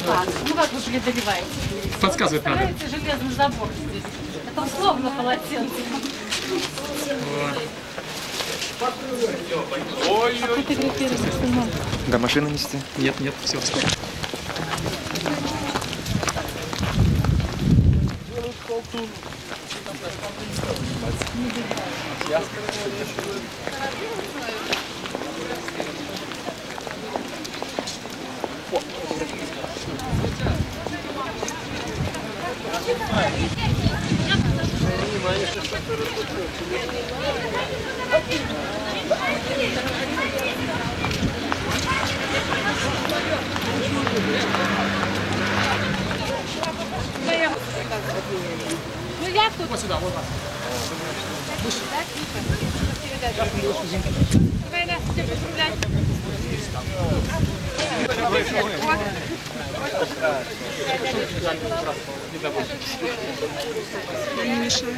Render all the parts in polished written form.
как? Ну как вы преодолеваете? Подсказывать надо. Ставите железный забор здесь. Это условно полотенце. До машины нести? Нет, нет, все. Ну я тут. Вот сюда, вот так. Давай, Настя, тебе поздравлять. Не мешай.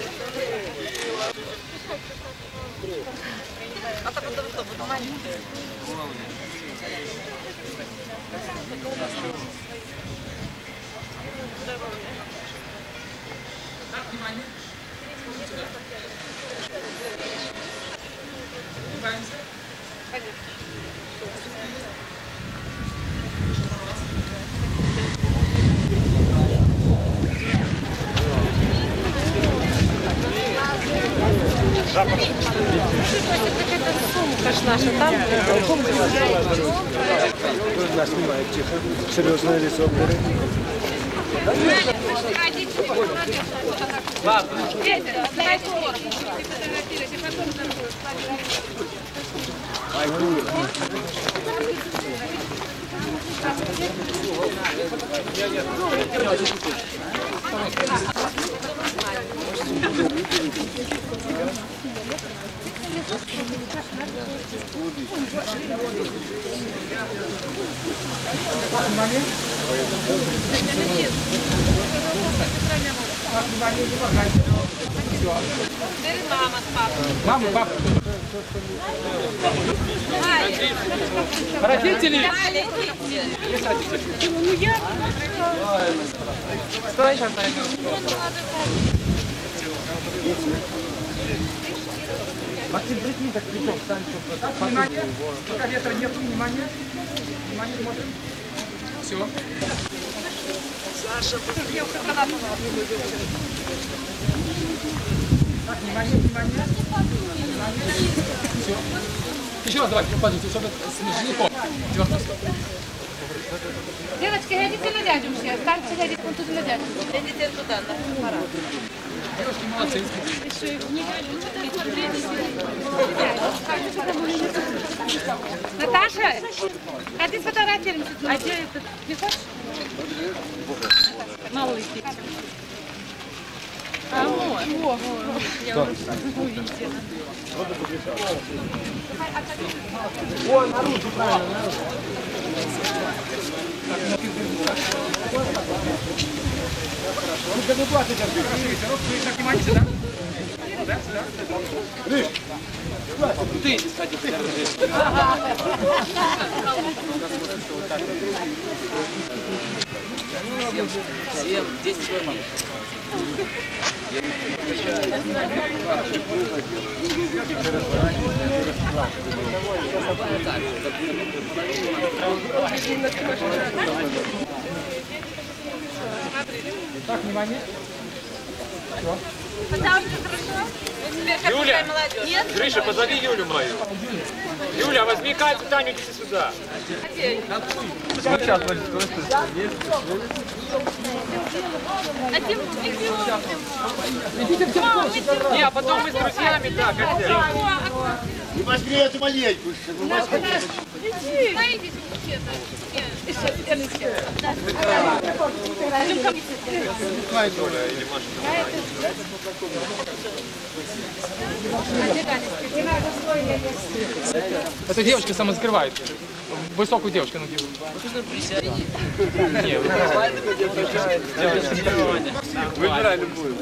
Сумка ж наша там. Нас снимает тихо. Серьезное лицо. Мама, папа. Родители. Стой, сейчас пойдем. Максим, прикинь, так плечом встань, чтобы так. Внимание. Пока ветра нет, внимание. Внимание, смотрим. Все. Саша, Так, внимание, внимание. Все. Еще раз давайте, подождите, чтобы снежником. Девочки, глядите на дядю все. Станьте, глядите вон тут на дядю. Глядите туда, на аппарат. Девушки молодцы. Наташа, а ты сфотографируемся? А где этот? Не хочешь? Малый. А, вот. Я увидела. Ой, наружу, правильно, наружу. Ну-ка, не платите, Так, внимание, сюда. Сюда, сюда. Ты, кстати, всем 10 человек. Так, внимание. Все. Юля, Гриша, позови Юлю мою. Юля, возьми Катю, Таню, иди сюда. Сейчас будет просто Не, а потом мы с друзьями, да, Катя. не возьми эту маленькую. Эта девочка самоскрывает. Высокую девушку, ну девушку. Выбирай любую.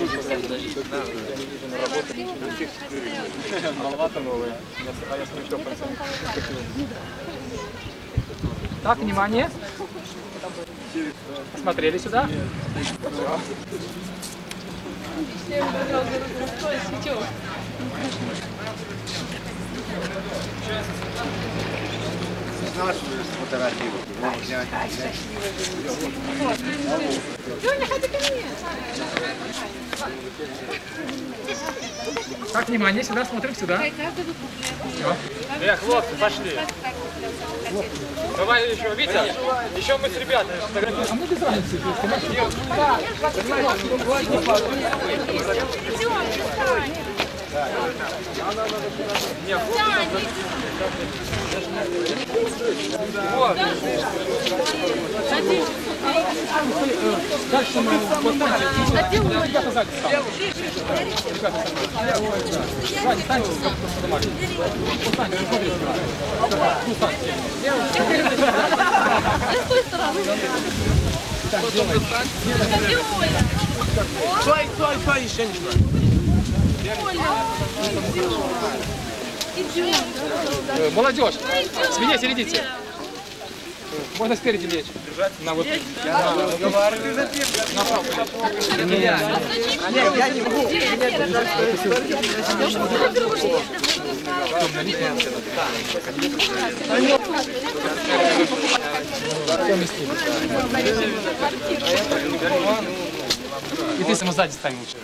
Маловато новая. А я смотрю, что. Так, внимание. Посмотрели сюда. Так, внимание, сюда смотрим, сюда. Хлопцы, пошли. Давай еще, Витя, еще мы с ребятами фотографируем. А мы без разницы. Дальше мы вот так. Ребята сзади станут. Сзади станьте, поднимайте. Встаньте, смотрите. Ну, станьте. С той стороны. Так, делайте. Стой, еще не знаю. Молодежь, с меня середите. Можно спереди лечь. На вот. Я не могу. И ты сама сзади стань лучше.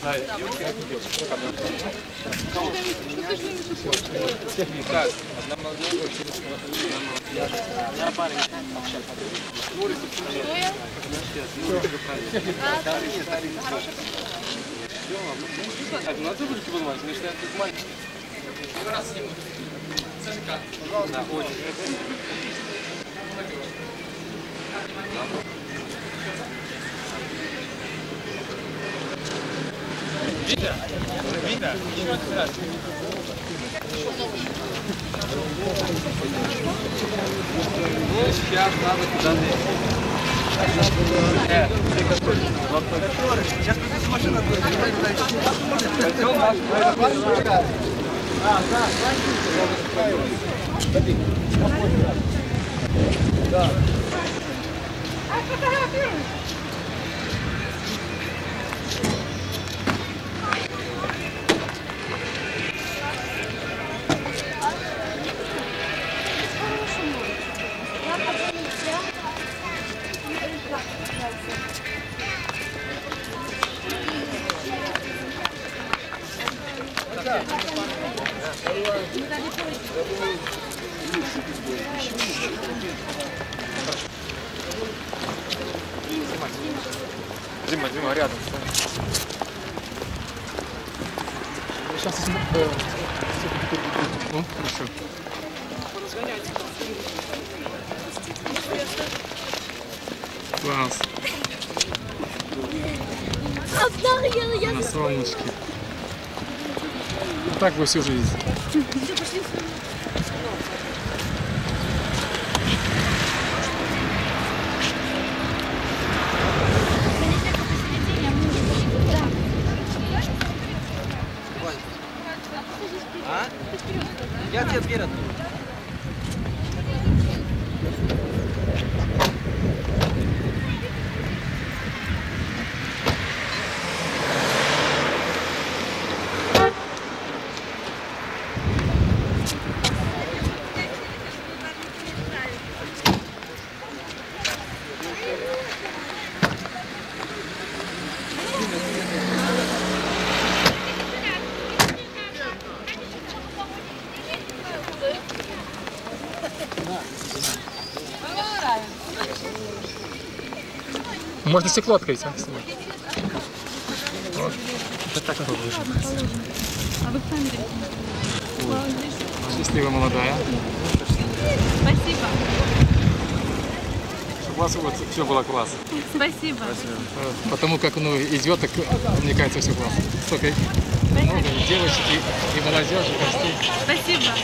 Витя, еще раз. Ну, сейчас надо куда-то. Сейчас здесь машина будет. Дима, рядом. Сейчас ну, хорошо. Класс. На солнышке. Вот так бы всю жизнь. Я тебе дверь открою. Можно стекло открыть, а? Вот. Вот так вот выжимается. А вы в камере? Счастливая молодая. Спасибо. Чтобы у вас вот все было классно. Спасибо. Потому как он идет, так мне кажется, все классно. Столько много и девочек, и молодежи, и гостей. Спасибо.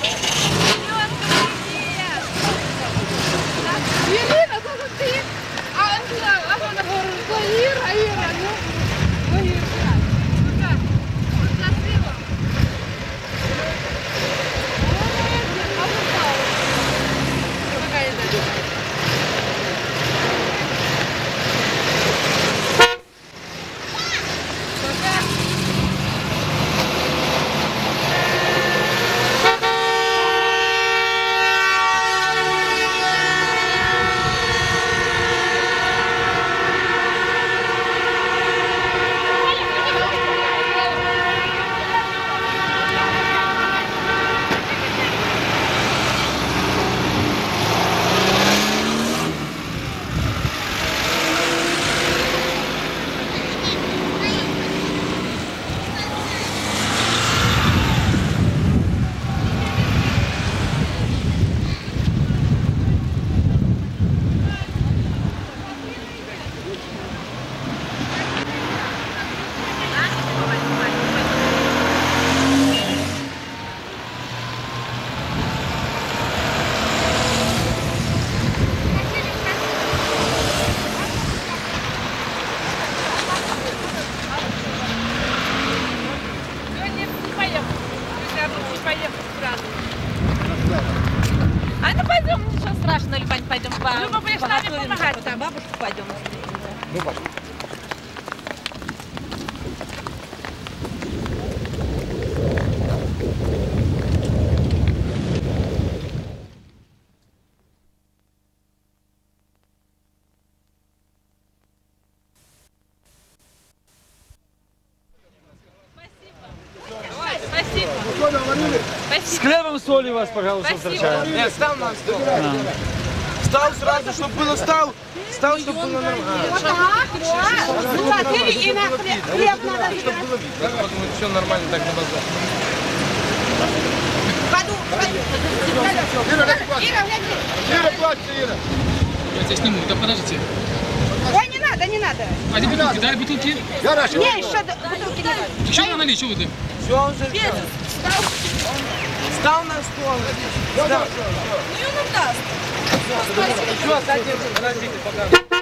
Елена, это ты? А она говорит, Ира, ну, Ира. Красиво. Какая это? пойдем. Ну, пошли. Спасибо. С хлебом соли вас, пожалуйста, встречаем. Нет, стал на стол. Стал сразу, чтобы было стал. Стал, чтобы было нормально. Вот так, вот. Смотри, и на хлеб надо. Чтобы было видно. Я думаю, все нормально так на базаре. Ира, плачь, Ира. Я тебя сниму, да подождите. Ой, не надо, не надо. А где бутылки? Дай бутылки. Не, еще бутылки не надо. Еще надо налить, что вы там? Все, он же стал на стол. Стал. Ну, даст. Все, подождите, пока.